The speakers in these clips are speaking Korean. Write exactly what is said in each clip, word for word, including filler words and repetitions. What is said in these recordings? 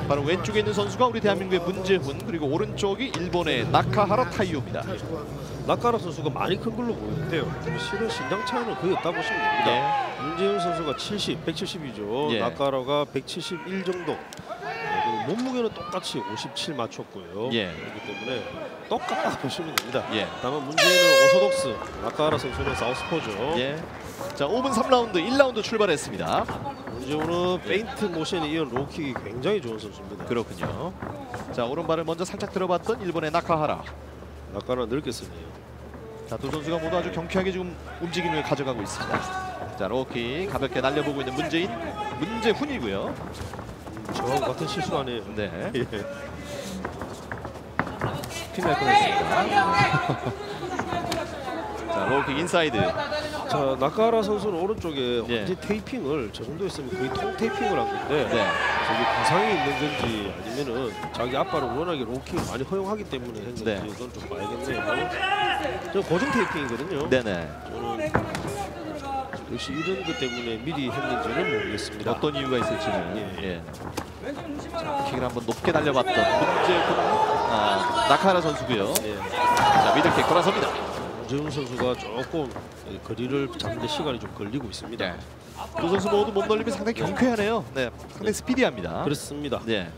바로 왼쪽에 있는 선수가 우리 대한민국의 문재훈, 그리고 오른쪽이 일본의 나카하라 타이오입니다. 나카하라 선수가 많이 큰 걸로 보이는데요. 실은 신장 차이는 거의 없다 보시면 됩니다. 네. 문재훈 선수가 칠십, 백칠십이죠. 예. 나카하라가 백칠십일 정도. 네, 몸무게는 똑같이 오십칠 맞췄고요. 예. 그렇기 때문에 똑같다 보시면 됩니다. 예. 다만 문재훈은 오소독스, 나카하라 선수는 사우스포죠. 예. 자, 오 분 삼 라운드, 일 라운드 출발했습니다. 문재훈은 페인트 모션에 이은 로킥이 굉장히 좋은 선수입니다. 그렇군요. 자, 오른발을 먼저 살짝 들어봤던 일본의 나카하라. 나카하라 넓게 쓰네요. 자, 두 선수가 모두 아주 경쾌하게 지금 움직임을 가져가고 있습니다. 자, 로킥 가볍게 날려보고 있는 문재인, 문재훈이고요. 저하고 같은 실수 아니에요. 네. 예. 큰일 날 뻔했습니다. 자, 로킥 인사이드. 자, 나카하라 선수는 오른쪽에 예. 완전 테이핑을 저 정도 했으면 거의 통 테이핑을 한 건데 네. 저기 부상이 있는 건지 아니면은 자기 아빠를 워낙에 로킥을 많이 허용하기 때문에 했는지 네. 그건 좀 봐야겠네요. 저 고정 테이핑이거든요. 네네. 저는 역시 이런 것 때문에 미리 했는지는 모르겠습니다. 어떤 이유가 있을지는. 예. 예. 자, 킥을 한번 높게 날려봤던 문재훈, 아, 나카하라 선수고요. 예. 자, 미들킥 돌아섭니다. 문재훈 선수가 조금 거리를 잡는 데 시간이 좀 걸리고 있습니다. 네. 두 선수 모두 몸놀림이 상당히 경쾌하네요. 네, 상당히 스피디합니다. 그렇습니다. 네.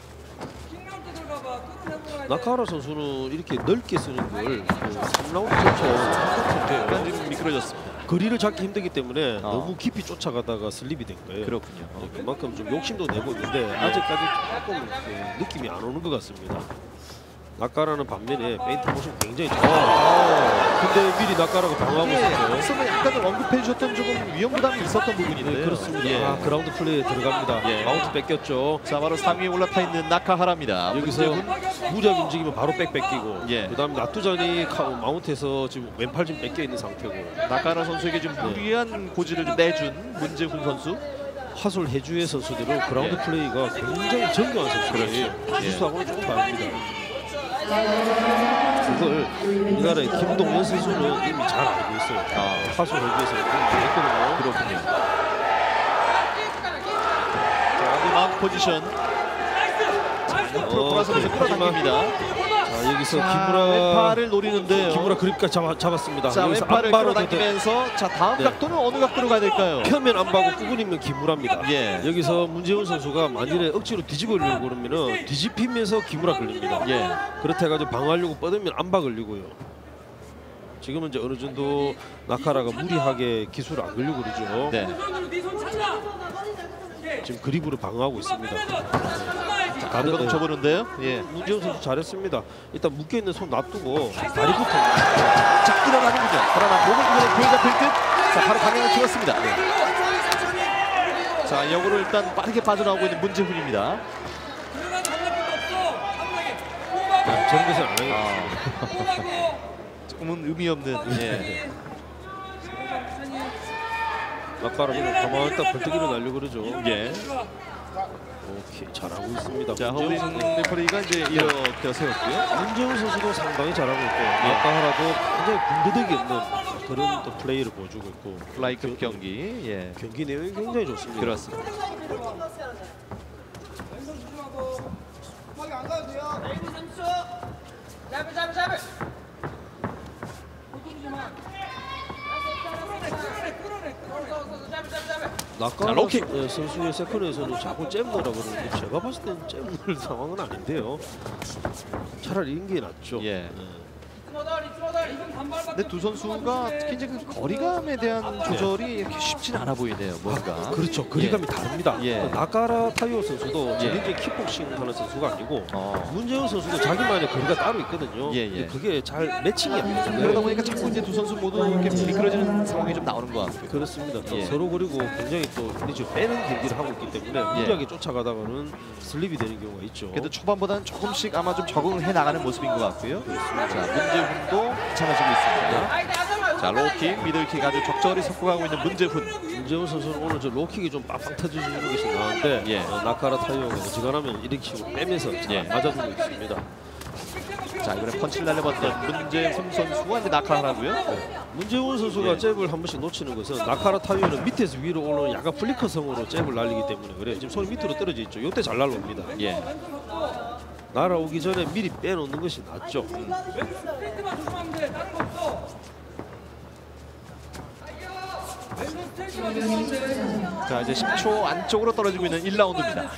나카하라 선수는 이렇게 넓게 쓰는 걸 삼 라운드 전체 약간 지금 미끄러졌습니다. 거리를 잡기 힘들기 때문에 어. 너무 깊이 쫓아가다가 슬립이 된 거예요. 그렇군요. 네, 그만큼 좀 욕심도 내고 있는데 아직까지 조금 그 느낌이 안 오는 것 같습니다. 나카하라는 반면에 페인트 모션 굉장히 좋아요. 근데 미리 나카하라가 방어하고 예, 있었죠. 앞서는 약간 언급해 주셨던 조금 위험 부담이 있었던 부분인데요. 네, 그렇습니다. 예. 아, 그라운드 플레이에 들어갑니다. 예. 마운트 뺏겼죠. 자, 바로 삼 위에 올라타 있는 나카하라입니다. 여기서 문재훈. 무작 움직이면 바로 백 뺏기고 예. 그다음에 나투전이 마운트에서 지금 왼팔 좀 뺏겨 있는 상태고 나카하라 선수에게 좀 무리한 고지를 좀 내준 문재훈 선수. 화솔 해주의 선수들은 그라운드 예. 플레이가 굉장히 정교한 선수들이에요. 그렇죠. 기수하고는 조금 다릅니다. 그걸 우리나라의 김동현 선수는 이미 잘 알고 있어요. 아. 화솔 해주에서 했거든요. 그렇군요. 자, 마운트 포지션. 옆으로 어, 돌아서면서 끌어당깁니다. 자, 여기서 자, 기무라 왼팔을 노리는데요. 기무라 그립까지 잡아, 잡았습니다. 자, 여기서 왼팔을 안바로 끌어당기면서 자, 다음 네. 각도는 어느 각도로 가야 될까요? 펴면 안바고 꾸구니면 기무라입니다. 예. 여기서 문재훈 선수가 만일에 억지로 뒤집으려고 그러면은 뒤집히면서 기무라 걸립니다. 예. 그렇다 해가지고 방어하려고 뻗으면 안바 걸리고요. 지금은 이제 어느 정도 나카하라가 무리하게 기술을 안 걸리고 그러죠. 네. 지금 그립으로 방어하고 있습니다. 자, 가드도 쳐보는데요. 예. 문재훈 선수 잘했습니다. 일단 묶여 있는 손 놔두고 다리부터. 자, 일어나는군요. 그러나 몸을 이번에 교회 잡힐 듯. 자, 바로 방향을 틀었습니다. 자, 역으로 일단 빠르게 빠져나오고 있는 문재훈입니다. 아, 저런 것은 안 하겠습니다. 조금은 의미 없는. 예. 나카하라는 가만히 딱 벌떡이로 날려 그러죠. 예. 오케이, 잘하고 있습니다. 자, 문재훈 허블링 선수. 레퍼리가 이제 이렇게 세웠고요. 문재훈 선수도 상당히 잘하고 있고 나카하라도 굉장히 군더더기 없는 그런 또 플레이를 보여주고 있고 플라이급 경기. 예. 경기 내용이 굉장히 좋습니다. 그렇습니다. 나카하라 로킥. 선- 선수의 세컨에서는 자꾸 잼 넣으라 그러는데 제가 봤을 때는 잼 넣을 상황은 아닌데요. 차라리 이긴 게 낫죠. 예. 네. 근데 두 선수가 특히 이제 그 거리감에 대한 조절이 이렇게 쉽진 않아 보이네요. 뭔가. 그렇죠. 거리감이 다릅니다. 예. 나카하라 타이오 선수도 예. 전형적인 킥복싱 하는 선수가 아니고 어. 문재훈 선수도 자기만의 거리가 따로 있거든요. 예, 예. 근데 그게 잘 매칭이 안 그러다 되잖아요. 보니까 자꾸 이제 두 선수 모두 이렇게 미끄러지는 상황이 좀 나오는 것 같고요. 그렇습니다. 또 예. 서로 그리고 굉장히 또 지금 빼는 경기를 하고 있기 때문에 무리하게 쫓아가다가는 슬립이 되는 경우가 있죠. 그래도 초반보다는 조금씩 아마 좀 적응을 해 나가는 모습인 것 같고요. 자, 문재훈도 괜찮아지고 있습니다. 자, 로킥, 미들킥 아주 적절히 섞어가고 있는 문재훈. 문재훈 선수는 오늘 저 로킥이 좀 빡빡 터지는 것이 나왔는데 예. 어, 나카하라 타이어가 어지간하면 이렇게 치고 빼면서 잘 예. 맞아주고 있습니다. 자, 자, 이번에 펀치를 날려봤던 문재훈 선수와 이제 나카하라고요. 네. 문재훈 선수가 예. 잽을 한 번씩 놓치는 것은 나카라 타이어는 밑에서 위로 오는 약간 플리커성으로 잽을 날리기 때문에 그래요. 지금 손이 밑으로 떨어져 있죠. 이때 잘 날라옵니다. 예. 날아오기 전에 미리 빼놓는 것이 낫죠. 자, 이제 십 초 안쪽으로 떨어지고 있는 일 라운드입니다.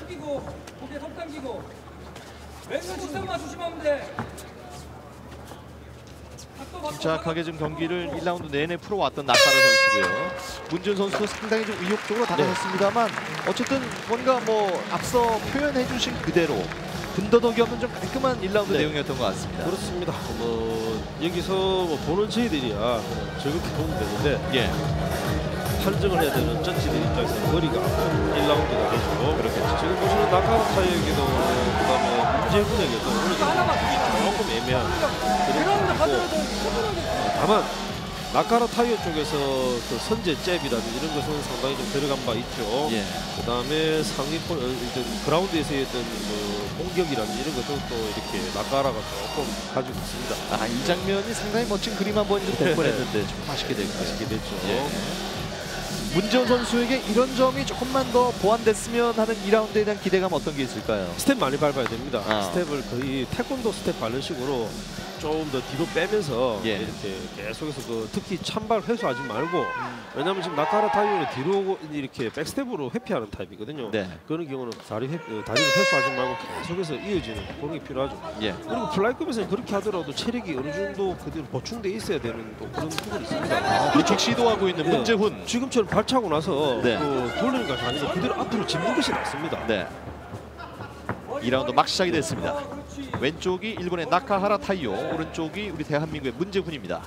침착하게 지금 경기를 일 라운드 내내 풀어왔던 나카라 선수고요. 문준 선수도 상당히 좀 의욕적으로 다가섰습니다만 어쨌든 뭔가 뭐 앞서 표현해 주신 그대로 군더더기 없는 좀 깔끔한 일 라운드 네. 내용이었던 것 같습니다. 그렇습니다. 뭐 여기서 뭐 보는 저희들이야 즐겁게 보면 되는데 예. 판정을 해야 되는 전체들 입장에서 머리가 아픈 일 라운드가 되죠. 그렇겠죠. 지금 보시는 나카라 타이어에게도 그다음에 문재훈에게도 어느 정도 조금 애매한 그런 부분이고 다만 나카라 타이어 쪽에서 그 선제 잽이라든지 이런 것은 상당히 좀 들어간 바 있죠. 예. 그다음에 상위권 어, 일단 그라운드에서의 어떤 뭐 공격이라든지 이런 것도 또 이렇게 나카라가 조금 가지고 있습니다. 아, 이 장면이 상당히 멋진 그림 한번 좀 될 뻔했는데 좀 아쉽게 되고 아쉽게 됐죠. 예. 문재훈 선수에게 이런 점이 조금만 더 보완됐으면 하는 이 라운드에 대한 기대감 어떤 게 있을까요? 스텝 많이 밟아야 됩니다. 아. 스텝을 거의 태권도 스텝 밟는 식으로 좀 더 뒤로 빼면서 예. 이렇게 계속해서 그 특히 찬발 회수하지 말고 음. 왜냐하면 지금 나카라 타이어는 뒤로 이렇게 백스텝으로 회피하는 타입이거든요. 네. 그런 경우는 다리 회, 다리를 회수하지 말고 계속해서 이어지는 그런 게 필요하죠. 예. 그리고 플라이급에서는 그렇게 하더라도 체력이 어느 정도 그대로 보충돼 있어야 되는 또 그런 부분이 있습니다. 아, 그렇게 시도하고 있는 네. 문재훈. 지금처럼 발차고 나서 네. 그 돌리는 것이 아니고 그대로 앞으로 짚는 것이 낫습니다. 네. 이 라운드 막 시작이 됐습니다. 왼쪽이 일본의 나카하라 타이오, 오른쪽이 우리 대한민국의 문재훈입니다.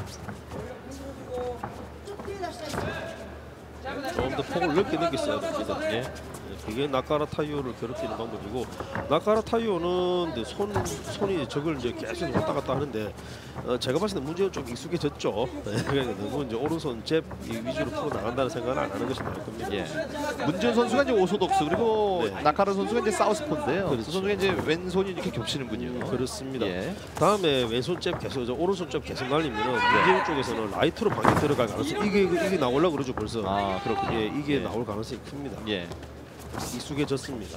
좀 더 폭을 넓게 넘겼어야 됩니다. 예. 그게 나카라 타이어를 괴롭히는 방법이고 나카라 타이어는 이제 손 손이 저걸 이제 계속 왔다 갔다 하는데 어, 제가 봤을 때 문제는 좀 익숙해졌죠. 네, 그러니까 너무 이제 오른손 잽 위주로 풀어 나간다는 생각은 안 하는 것이 나을 겁니다. 예. 문재훈 선수가 이제 오소독스 그리고 네. 나카라 선수가 이제 사우스포인데요. 그렇죠. 그 선수가 이제 왼손이 이렇게 겹치는군요. 그렇습니다. 예. 다음에 왼손 잽 계속 저 오른손 잽 계속 날리면은 문재훈 쪽에서는 라이트로 방에 들어갈 가능성 이게 이게 나오려고 그러죠 벌써. 아, 그렇군요. 예, 이게 예. 나올 가능성이 큽니다. 예. 익숙해졌습니다.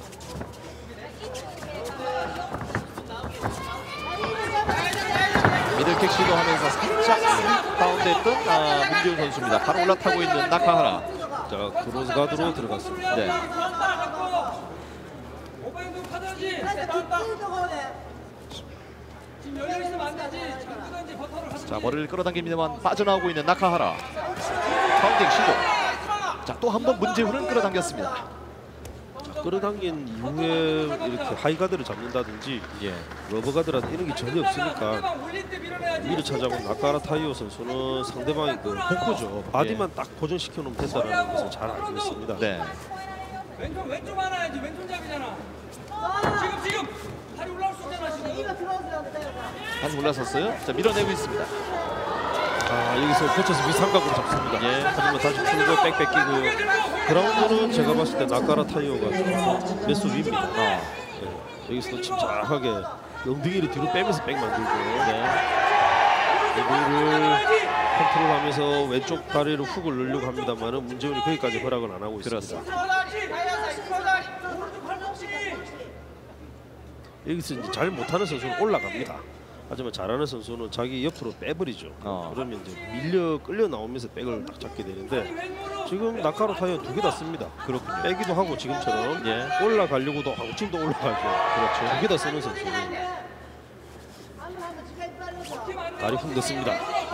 미들킥 시도하면서 살짝 다운됐던 아, 문재훈 선수입니다. 바로 올라타고 있는 나카하라. 자, 크로스 가드로 들어갔습니다. 네. 자, 머리를 끌어당깁니다만 빠져나오고 있는 나카하라. 파운딩 시도. 자, 또 한 번 문재훈은 끌어당겼습니다. 끌어당긴 이후에 이렇게 하이가드를 잡는다든지 예. 러버가드라든지 이런 게 전혀 없으니까 위를 찾아온 나카라 타이오 선수는 상대방의 그 복부죠. 바디만 딱 고정시켜 놓으면 된다는 것을 잘 알고 있습니다. 네. 왼쪽 왼쪽 하나야지 왼손 잡이잖아. 지금 지금 다리 올라올 수 있잖아 지금. 다시 올라섰어요. 자, 밀어내고 있습니다. 아, 여기서 고쳐서 위상각으로 잡습니다. 예. 하지만 다시 풀고 백 뺏기고 그라운드는 제가 봤을 때 나카라 타이오가 몇수 위입니다. 아. 네. 여기서도 침착하게 엉덩이를 뒤로 빼면서 백 만들고 네. 엉덩이를 컨트롤하면서 왼쪽 다리로 훅을 넣으려고 합니다만은 문재훈이 거기까지 허락을 안 하고 있습니다. 여기서 이제 잘 못하는 선수는 올라갑니다. 하지만 잘하는 선수는 자기 옆으로 빼버리죠. 어. 그러면 이제 밀려 끌려 나오면서 백을 딱 잡게 되는데 지금 나카라 타이어 두 개 다 씁니다. 그렇군요. 빼기도 하고 지금처럼 예. 올라가려고도 하고 지금도 올라가죠. 그렇죠. 두 개 다 쓰는 선수. 다리 훅 넣습니다.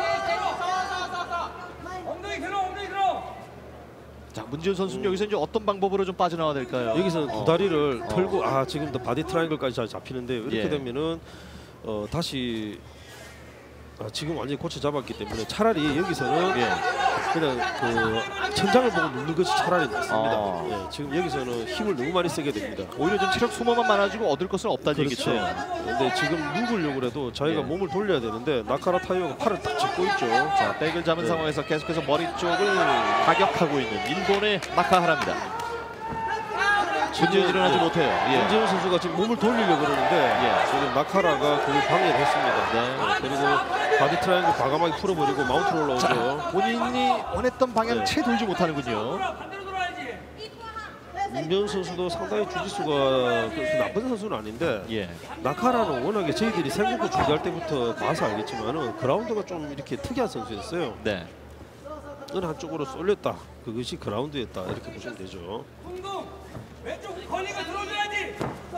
엉덩이 들어 엉덩이 들어. 자, 문재훈 선수는 여기서 이제 어떤 방법으로 좀 빠져나와야 될까요? 여기서는 두 어. 다리를 어. 털고 아 지금도 바디 트라이앵글까지 잘 잡히는데 이렇게 예. 되면은 어, 다시 아, 지금 완전히 고쳐 잡았기 때문에 차라리 여기서는 예. 그냥 그 천장을 보고 눕는 것이 차라리 낫습니다. 아. 예, 지금 여기서는 힘을 너무 많이 쓰게 됩니다. 오히려 좀 체력 소모만 많아지고 얻을 것은 없다는 그렇죠. 얘기죠. 근데 지금 누구려고 해도 자기가 예. 몸을 돌려야 되는데 나카라 타이어가 팔을 딱 짚고 있죠. 자, 백을 잡은 네. 상황에서 계속해서 머리 쪽을 가격하고 있는 일본의 나카하라입니다. 문제는 일어나지 못해요. 예. 문재훈 선수가 지금 몸을 돌리려고 그러는데 예. 지금 나카라가 그걸 방해를 했습니다. 네. 그리고 바디 트라이앵글 과감하게 풀어버리고 마운트로 올라오죠. 본인이 원했던 방향 네. 채 돌지 못하는군요. 반대로 돌아야지. 문재훈 선수도 상당히 주짓수가 그렇게 나쁜 선수는 아닌데 예. 나카라는 워낙에 저희들이 생각고 준비할 때부터 봐서 알겠지만은 그라운드가 좀 이렇게 특이한 선수였어요. 네. 어느 한쪽으로 쏠렸다. 그것이 그라운드였다. 이렇게 보시면 되죠. 둥둥 왼쪽 걸리면 들어줘야지.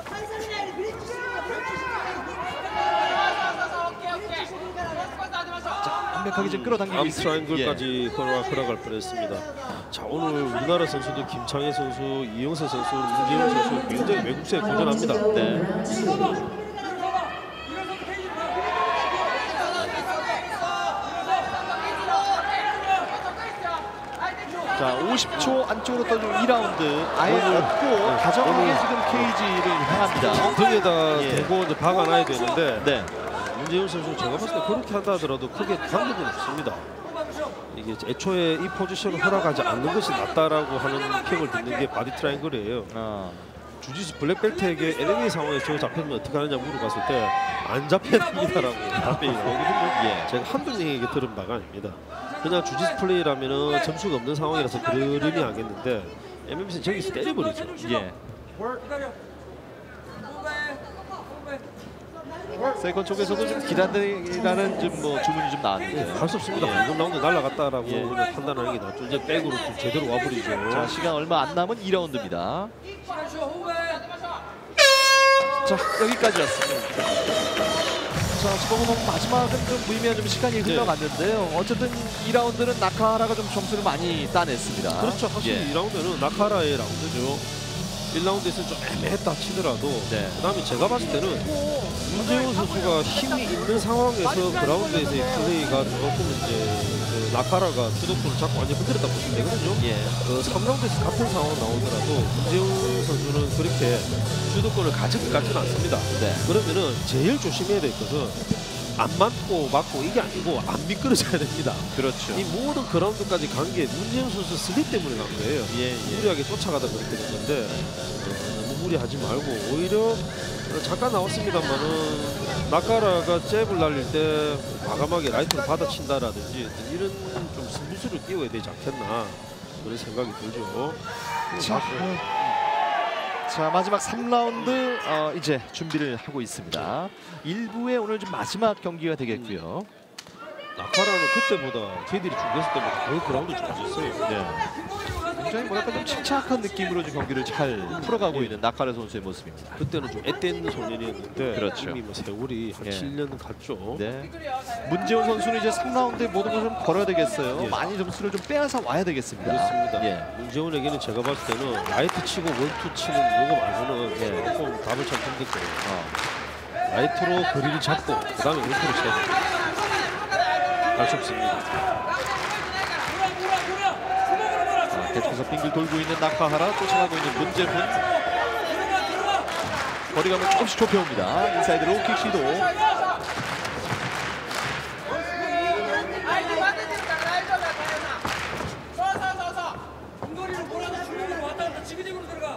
완벽하게 지금 끌어당기고 암 있습니다. 트라이앵글까지 걸어 걸어갈 뻔했습니다. 자, 오늘 우리나라 선수들 김창희 선수, 이영세 선수, 문재훈 선수 굉장히 외국세에 도전합니다. 네. 일어서봐. 일어서봐. 일어서서 케이지로 가. 자, 오십 초 안쪽으로 떠준 이 라운드 아예 없고 네. 다정하게 오늘- 지금 케이지를 향합니다. 등에다 예. 대고 이제 박아놔야 되는데 네. 문재훈 선수 제가 봤을 때 그렇게 한다 하더라도 크게 관계는 없습니다. 이게 애초에 이 포지션을 허락하지 않는 것이 낫다라고 하는 픽을 듣는 게 바디 트라이앵글이에요. 아, 주짓수 블랙벨트에게 엘엠에이 상황에서 저 잡히면 어떻게 하느냐 물어봤을 때 안 잡혀야 됩니다라고 답변이 나오거든요. 예. 제가 한두 명에게 들은 바가 아닙니다. 그냥 주짓수 플레이라면 점수가 없는 상황이라서 그러려니 하겠는데 엠엠에이는 저기서 때려버리죠. 예. 기다려. 세컨 쪽에서도 좀 기다리라는 좀 뭐 주문이 좀 나왔는데요. 할 수 없습니다. 예. 이번 라운드 날아갔다라고 예. 그냥 판단하는 게 낫죠. 이제 백으로 좀 제대로 와버리죠. 자, 시간 얼마 안 남은 이 라운드입니다. 시간 쉬어 호흡해. 자, 여기까지였습니다. 자, 지금 보면 마지막은 좀 무의미한 좀 시간이 흘러갔는데요. 어쨌든 이 라운드는 나카하라가 좀 점수를 많이 따냈습니다. 그렇죠. 사실 예. 이 라운드는 나카라의 라운드죠. 일 라운드에서는 좀 애매했다 치더라도 네. 그다음에 제가 봤을 때는 문재훈 선수가 힘이 있는 상황에서 그라운드에서의 플레이가 조금 이제 그 나카라가 주도권을 잡고 완전 흔들었다 보시면 되거든요. 예. 그 삼 라운드에서 같은 상황 나오더라도 문재훈 선수는 그렇게 주도권을 가질 것 같지는 않습니다. 네. 그러면은 제일 조심해야 될 것은 안 맞고 맞고 이게 아니고 안 미끄러져야 됩니다. 그렇죠. 이 모든 그라운드까지 간 게 문재훈 선수 슬립 때문에 간 거예요. 예, 예. 무리하게 쫓아가다 그렇게 됐는데 어, 너무 무리하지 말고 오히려 잠깐 나왔습니다만은 나카라가 잽을 날릴 때 과감하게 라이트를 받아친다라든지 이런 좀 승부수를 띄워야 되지 않겠나 그런 생각이 들죠. 자, 자, 마지막 삼 라운드 어, 이제 준비를 하고 있습니다. 일 부의 오늘 좀 마지막 경기가 되겠고요. 나카라는 그때보다 저희들이 준비했을 때보다 거의 그라운드 좋아졌어요. 네. 굉장히 뭐랄까 좀 침착한 느낌으로 지금 경기를 잘 풀어가고 있는 나카라 선수의 모습입니다. 그때는 좀 앳된 소년이었는데 그렇죠. 이미 뭐 세월이 한 예. 칠 년 갔죠. 네. 문재훈 선수는 이제 삼 라운드에 모든 걸 좀 걸어야 되겠어요. 예. 많이 점수를 좀 빼앗아 와야 되겠습니다. 그렇습니다. 예. 문재훈에게는 제가 봤을 때는 라이트 치고 원투 치는 요거 말고는 예. 조금 답을 참 힘들 거예요. 어. 라이트로 거리를 잡고 그다음에 원투로 쳐야 됩니다. 할 수 없습니다. 돌아 돌아 돌아. 주먹으로 돌아. 자, 계속해서 빙글 돌고 있는 나카하라 쫓아가고 있는 문재훈. 들어가 들어가. 거리감을 조금씩 좁혀옵니다. 인사이드 로우킥 시도. 중거리로 몰아서 주먹으로 왔다 갔다 지그재그로 들어가.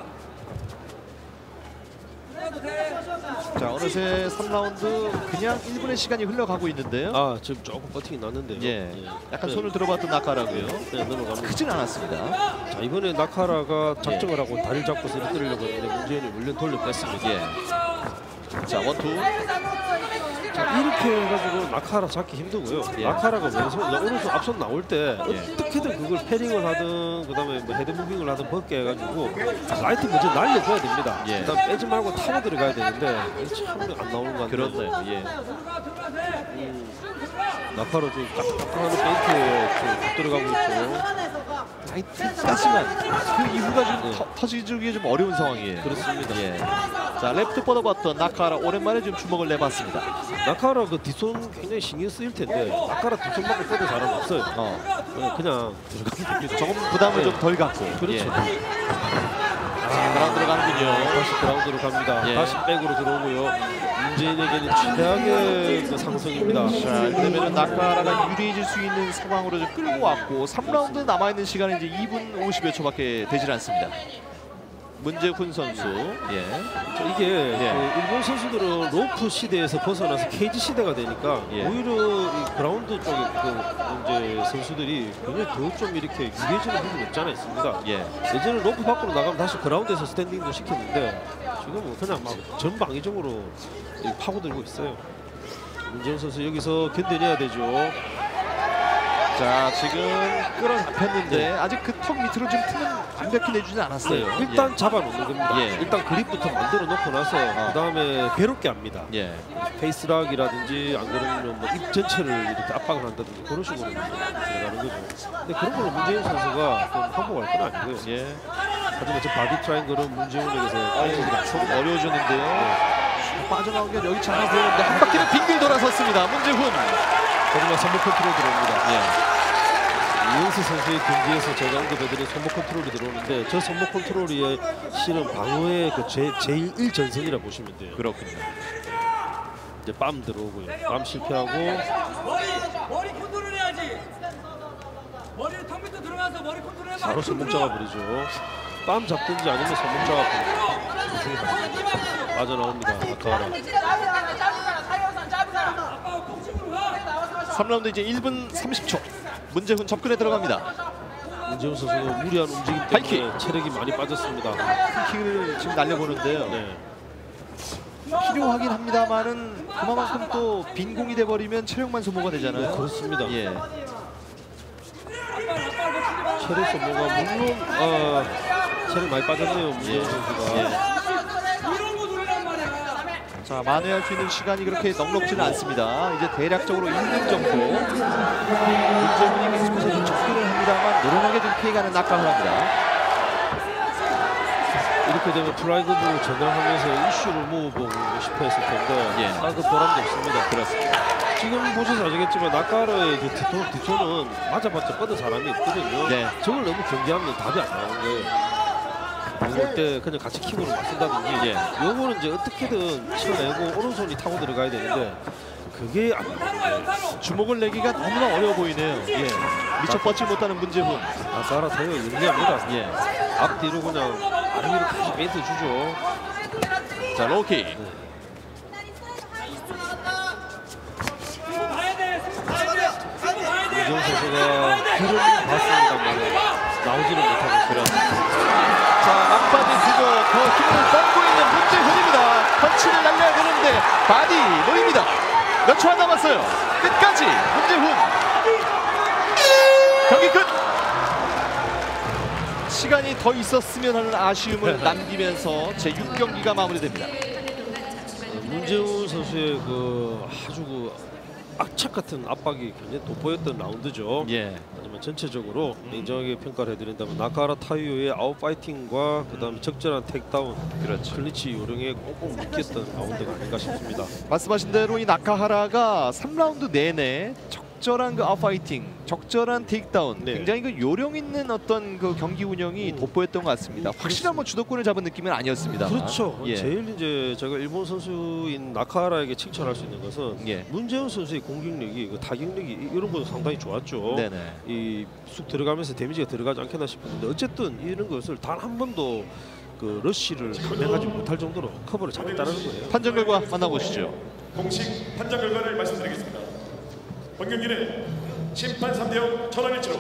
들어가도 돼. 자, 어느새 삼 라운드 그냥 일 분의 시간이 흘러가고 있는데요. 아 지금 조금 버팅이 났는데요. 예. 약간 네. 손을 들어봤던 나카라고요. 네, 넘어갑니다. 크진 않았습니다. 자 이번에 나카라가 작정을 하고 다리를 잡고서 이렇게 때리려고 했는데 문재현이 물론 돌려 뺐습니다. 예. 자, 원투. 자, 이렇게 해가지고 나카라 잡기 힘들고요. 예. 나카라가 왼손, 오른손 앞손 나올 때 어떻게든 그걸 패링을 하든 그다음에 뭐 헤드 무빙을 하든 벗게 해가지고 라이트 먼저 날려줘야 됩니다. 예. 그다음 빼지 말고 타고 들어가야 되는데 참 안 나오는 것 같아요. 그렇네요. 예. 들어가 들어가 돼. 나카라 좀 딱딱하는 페인트에 좀 들어가고 있죠. 라이트까지만 그 이후가 좀 터, 터지기 좀 어려운 상황이에요. 그렇습니다. 예. 자, 레프트 뻗어봤던 나카라 오랜만에 좀 주먹을 내봤습니다. 나카라 그 뒷손 굉장히 신경 쓰일 텐데 나카라 뒷손 맞고 뻗은 사람 없어요. 어. 네, 그냥 들어가면 됩니다. 조금 부담을 네. 좀 덜 갖고. 그렇죠. 예. 아, 그라운드로 가는군요. 다시 그라운드로 갑니다. 예. 다시 백으로 들어오고요. 문재인에게는 최악의 그 상승입니다. 자, 이렇게 되면 나카라가 유리해질 수 있는 상황으로 좀 끌고 왔고 삼 라운드 남아있는 시간은 이제 이 분 오십여 초밖에 되질 않습니다. 문재훈 선수. 예. 이게 예. 그 일본 선수들은 로프 시대에서 벗어나서 케이지 시대가 되니까 예. 오히려 이 그라운드 쪽에 그 이제 선수들이 굉장히 더 좀 이렇게 유리해지는 부분이 없지 않아 있습니다. 예. 예전에 로프 밖으로 나가면 다시 그라운드에서 스탠딩도 시켰는데 지금은 그냥 막 전방위적으로 파고들고 있어요. 문재훈 선수 여기서 견뎌내야 되죠. 자, 지금 끌어잡혔는데 아직 그 턱 밑으로 좀 틈은 완벽히 내주진 않았어요. 네, 일단 잡아놓는 겁니다. 예. 일단 그립부터 만들어 놓고 나서 어. 그 다음에 괴롭게 합니다. 예. 페이스락이라든지 안 그러면 뭐 입 전체를 이렇게 압박을 한다든지 그런 식으로 들어가는 거죠. 근데 그런 걸로 문재훈 선수가 좀 항복할 건 아니고요. 예. 하지만 저 바디 트라이앵글은 문재훈에게서 아이고, 조금 어려워졌는데요. 네. 빠져나오기가 여의치 않아 보이는데 한 바퀴는 빙글 돌아섰습니다. 문재훈. 하지만 선복 컨트롤 들어옵니다. 예. 이은수 선수의 경기에서 제가 언급해드린 손목 컨트롤이 들어오는데 저 손목 컨트롤이 실은 방어의 그 제, 제일 일 전선이라 보시면 돼요. 그렇군요. 이제 빰 들어오고요. 빰 실패하고 머리 머리 컨트롤 해야지. 머리를 턱 밑으로 들어가서 머리 컨트롤 해봐. 바로 손목 잡아버리죠. 빰 잡든지 아니면 손목 잡아버리죠. 빠져나옵니다. 아까워라. 아빠 복식으로 가. 삼 라운드 이제 일 분 삼십 초. 문재훈 접근에 들어갑니다. 문재훈 선수가 무리한 움직임 때문에 하이킥. 체력이 많이 빠졌습니다. 킥을 지금 날려보는데요. 네. 필요하긴 합니다만은 그만큼 또 빈공이 돼버리면 체력만 소모가 되잖아요. 네, 그렇습니다. 예. 체력 소모가 물론 어, 체력 많이 빠졌네요. 문재훈 선수가. 예. 이런 거 노래란 말이야. 자, 만회할 수 있는 시간이 그렇게 넉넉지는 않습니다. 이제 대략적으로 일 분 정도. 문재훈이 계속해서 좀 접근을 합니다만 노련하게 좀 피해가는 낙강을 합니다. 이렇게 되면 플라이그도 전향하면서 이슈를 모으고 싶어 했을 텐데 예. 아, 그 보람도 없습니다. 그렇습니다. 지금 보셔서 아시겠지만 나카라의 그 뒤토, 뒤토는 맞아봤자 뻗은 사람이 있거든요. 네. 저걸 너무 경계하면 답이 안 나오는 거예요. 이럴 때 그냥 같이 킥으로 맞쓴다든지 예. 요거는 이제 어떻게든 쳐내고 오른손이 타고 들어가야 되는데 그게 안 나와요. 주목을 내기가 너무나 어려워 보이네요. 예. 미처 뻗지 못하는 문재훈. 나카라 타이어 영리합니다. 예. 앞뒤로 그냥 아래위로 계속 멘트 주죠. 자, 로킥. 가야 돼. 가야 돼. 가야 돼. 문재훈 선수가 길을 봤습니다만 나오지는 못하고 그런. 자, 앞바디 두고 더 힘을 뻗고 있는 문재훈입니다. 펀치를 날려야 되는데 바디 놓입니다. 몇 초 안 남았어요. 끝까지 문재훈. 경기 끝. 시간이 더 있었으면 하는 아쉬움을 남기면서 제육 경기가 마무리됩니다. 문재훈 선수의 그 아주 그 악착 같은 압박이 굉장히 돋보였던 라운드죠. 예. 하지만 전체적으로 냉정하게 평가를 해드린다면 나카라 타이어의 아웃파이팅과 그다음에 적절한 택다운, 그렇죠. 클린치 요령에 꼭꼭 묶였던 라운드가 아닌가 싶습니다. 말씀하신 대로 이 나카하라가 삼 라운드 내내 적절한 그 아웃파이팅, 적절한 테이크다운, 네. 굉장히 그 요령 있는 어떤 그 경기 운영이 돋보였던 것 같습니다. 확실한 뭐 주도권을 잡은 느낌은 아니었습니다. 그렇죠. 예. 제일 이제 제가 일본 선수인 나카하라에게 칭찬할 수 있는 것은 예. 문재훈 선수의 공격력이, 그 타격력이 이런 건 상당히 좋았죠. 네네. 이 쑥 들어가면서 데미지가 들어가지 않겠나 싶었는데 어쨌든 이런 것을 단 한 번도 그 러쉬를 감행하지 못할 정도로 커버를 잘했다는 거예요. 판정 결과 만나보시죠. 공식 판정 결과를 말씀드리겠습니다. 본 경기는 심판 삼 대 영 전원일치로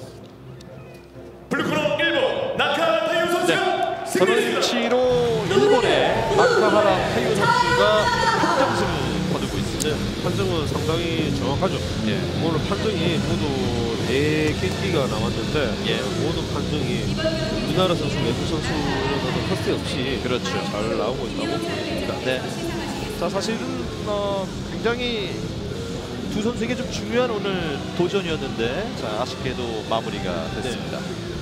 블루코너 일본 나카하라 타이오 선수가 승리했습니다. 전원일치로 일본의 나카하라 타이오 선수가 한 점승을 거두고 있습니다. 네, 판정은 상당히 정확하죠. 예. 오늘 판정이 모두 네 경기가 나왔는데 예. 모든 판정이 우리나라 선수, 외국 선수는 어떤 커스 없이 그렇죠. 잘 나오고 있다고 보입니다. 네. 자, 사실은 어, 굉장히 두 선수에게 좀 중요한 오늘 도전이었는데 자, 아쉽게도 마무리가 됐습니다.